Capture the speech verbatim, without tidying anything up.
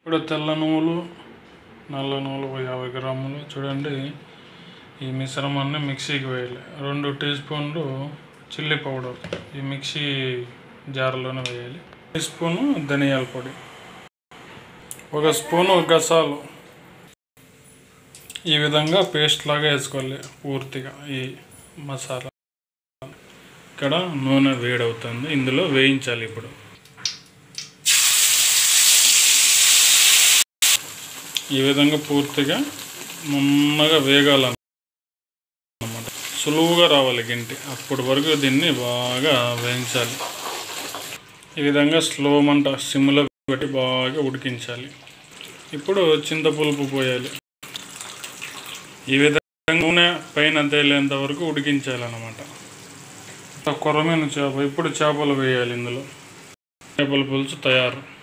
ఇప్పుడు తెల్ల నువ్వులు, నల్ల నువ్వులు ఒక యాభై గ్రాములు చూడండి. ఈ మిశ్రమాన్ని మిక్సీకి వేయాలి. రెండు టీ స్పూన్లు చిల్లీ పౌడర్ ఈ మిక్సీ జార్లోనే వేయాలి. టీ స్పూను ధనియాల పొడి, ఒక స్పూను గసాలు. ఈ విధంగా పేస్ట్ లాగా వేసుకోవాలి పూర్తిగా ఈ మసాలా. ఇక్కడ నూనె వేడవుతుంది, ఇందులో వేయించాలి. ఇప్పుడు ఈ విధంగా పూర్తిగా నున్నగా వేగాలన్నమాట, సులువుగా రావాలి గింటి. అప్పటి వరకు దీన్ని బాగా వేయించాలి. ఈ విధంగా స్లో మంట సిమ్లో పెట్టి బాగా ఉడికించాలి. ఇప్పుడు చింతపులుపు పోయాలి. ఈ విధంగా నూనె పైన తేలేంత వరకు ఉడికించాలన్నమాట. కొరమైన చేప, ఇప్పుడు చేపలు వేయాలి. ఇందులో చేపల పులుసు తయారు.